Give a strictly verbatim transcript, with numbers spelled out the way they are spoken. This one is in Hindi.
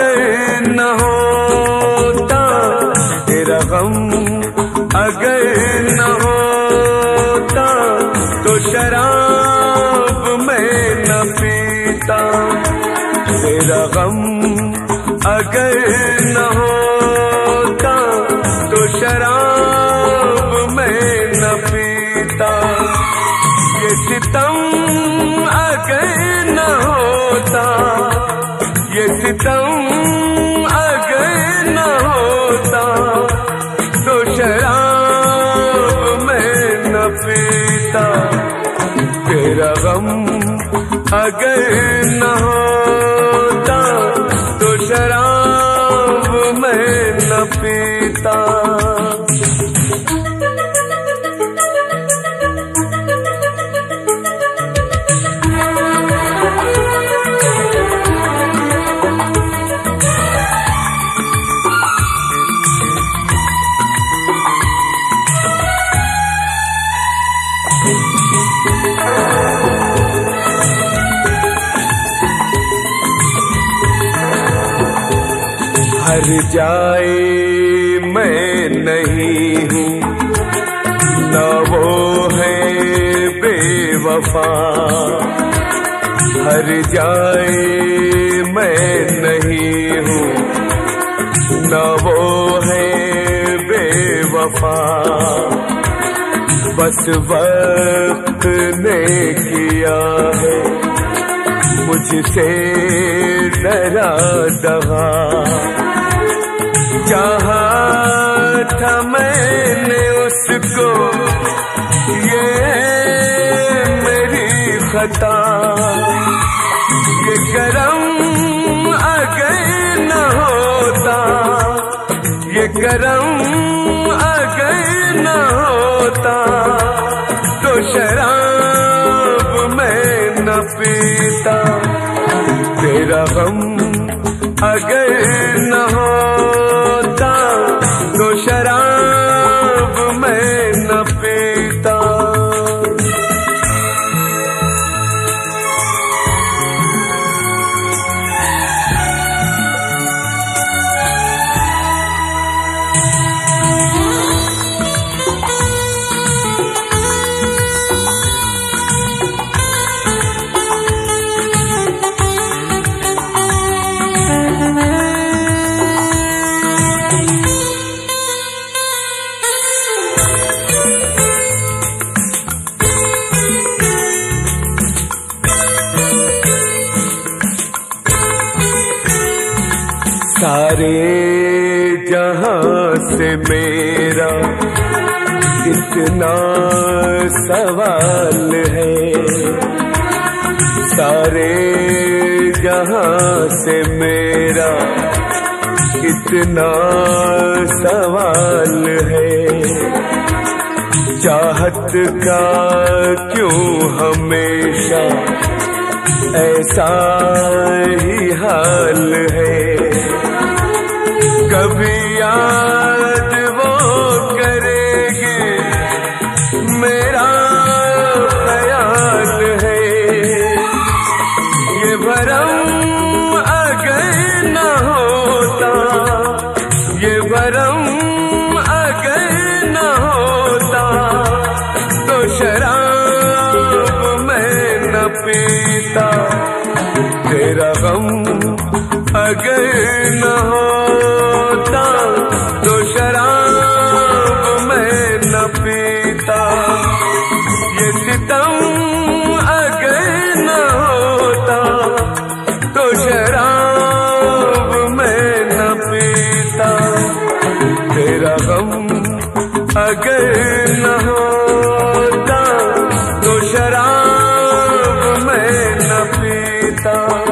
अगर न होता तेरा गम, अगर न होता तो शराब मैं न पीता। तेरा गम अगर न होता तो शराब मैं न पीता। ये सितम अगर न होता, ये सितम अगर न होता तो शराब मैं न पीता। तेरा गम अगर न होता तो शराब मैं न पीता। हर जाए मैं नहीं हूँ, न वो है बेवफा। हर जाए मैं नहीं हूँ, न वो है बेवफा। बस वक्त ने किया है मुझसे डरा दगा। चाहा था मैंने उसको, ये मेरी खता। ये करम अगर न होता, ये करम अगर न होता तो शराब मैं न पीता। तेरा गम अगर न होता तो शराब मैं न पीता। सारे जहां से मेरा इतना सवाल है। सारे जहां से मेरा इतना सवाल है। चाहत का क्यों हमेशा ऐसा ही हाल है। कभी याद वो करेगी मेरा ख्याल है। ये भरम अगर न होता, ये भरम अगर न होता तो शराब मैं न पीता। तेरा गम अगर न होता तो शराब मैं न पीता। ये सितम अगर न होता तो शराब मैं न पीता। तेरा गम अगर न होता तो शराब मैं न पीता।